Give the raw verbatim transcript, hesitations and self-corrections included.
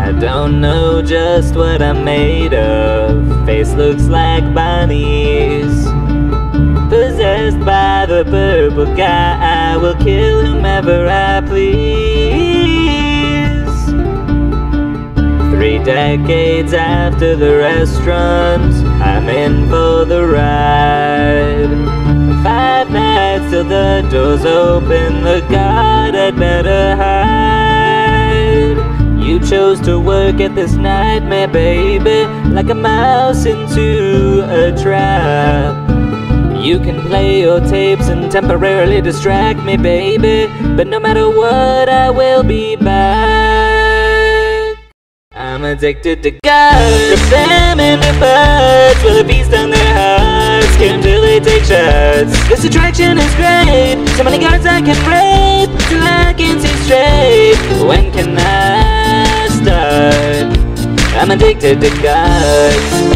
I don't know just what I'm made of. Face looks like Bonnie's. Possessed by the purple guy, I will kill whomever I please. Three decades after the restaurant, I'm in for the ride. Five nights till the doors open, the guard had better hide. You chose to work at this nightmare, baby, like a mouse into a trap. You can play your tapes and temporarily distract me, baby, but no matter what, I will be back. I'm addicted to guards, rip them into parts, will it feast on their hearts, kill until they take shots. This attraction is great, so many guards I can rape, till I can see straight. When can I start? I'm addicted to guards.